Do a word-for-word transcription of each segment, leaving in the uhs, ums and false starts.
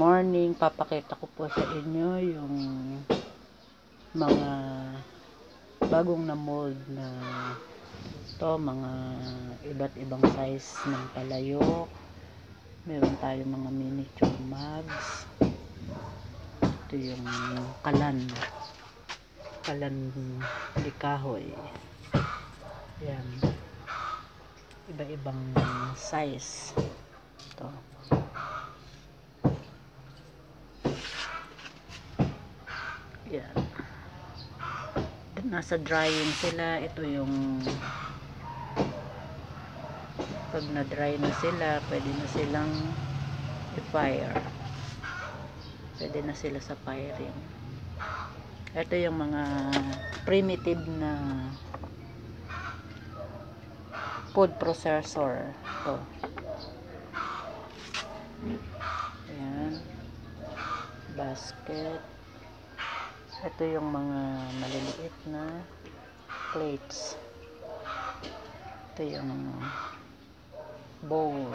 morning, papakita ko po sa inyo yung mga bagong na mold na to, mga iba't ibang size ng palayok. Meron tayong mga miniature mugs. Ito yung kalan kalan di kahoy. Yan, iba-ibang size. Ito, yan, nasa drying sila. Ito yung pag na dry na sila, pwede na silang i-fire, pwede na sila sa firing. Ito yung mga primitive na food processor. Ito, ayan, basket. Ito yung mga maliliit na plates. Ito yung bowl.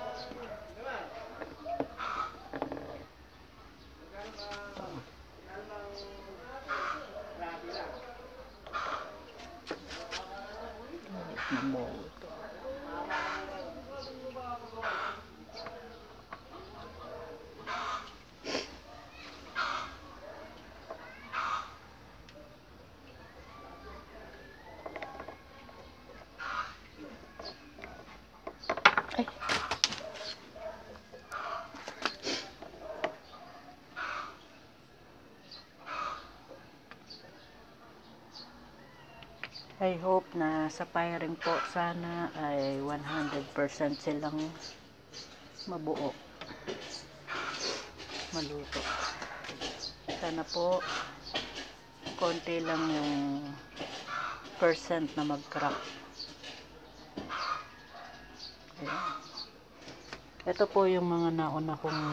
Ito. Maliit na bowl. Ito. Ay. I hope na sa firing po sana ay one hundred percent silang mabuo, maluto. Sana po konti lang yung percent na mag-crack. Ayan. Ito po yung mga nauna kong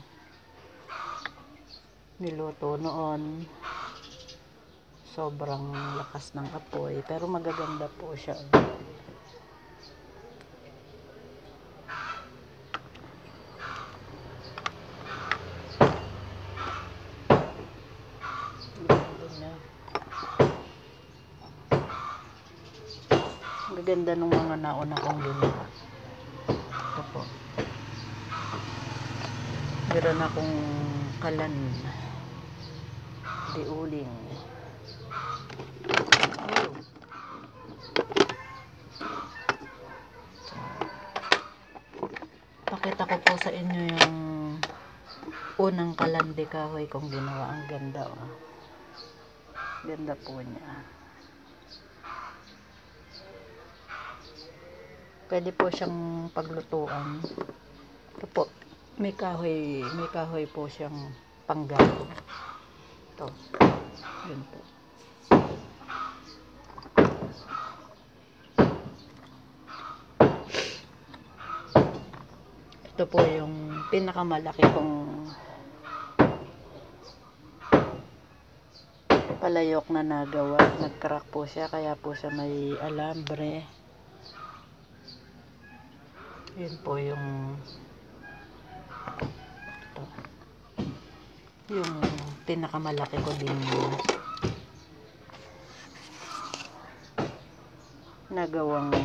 niluto noon. Sobrang lakas ng apoy, pero magaganda po siya. Magaganda ng mga nauna kong ginawa. Ito po, meron akong kalan di uling. Pakita ko po sa inyo yung unang kalan di kahoy kong ginawa. Ang ganda, oh. Ganda po niya. Pwede po siyang paglutuan. Ito po, may kahoy, may kahoy po siyang panggato. Ito, yun po. Ito po yung pinakamalaki kong palayok na nagawa. Nag-crack po siya, kaya po siya may alambre. Yun po yung ito, yung pinakamalaki ko din nagawang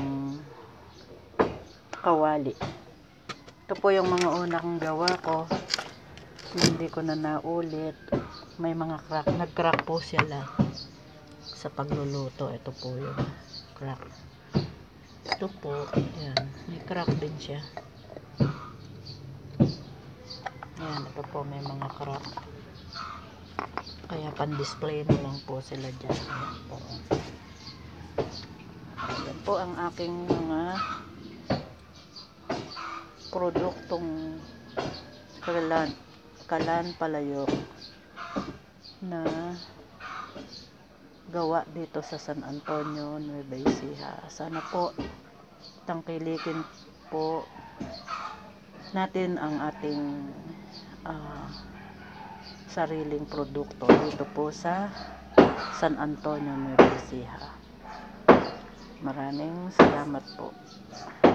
kawali. Ito po yung mga unang gawa ko, hindi ko na naulit. May mga crack, nag-crack po sila sa pagluluto. Ito po yung crack. Ito po, yan, may crack din siya. Yan, ito po may mga crack. Kaya pan-display na lang po sila dyan. Yan po. Yan po ang aking mga produktong kalan, kalan palayok na gawa dito sa San Antonio, Nueva Ecija. Sana po tangkilikin po natin ang ating uh, sariling produkto dito po sa San Antonio, Nueva Ecija. Maraming salamat po.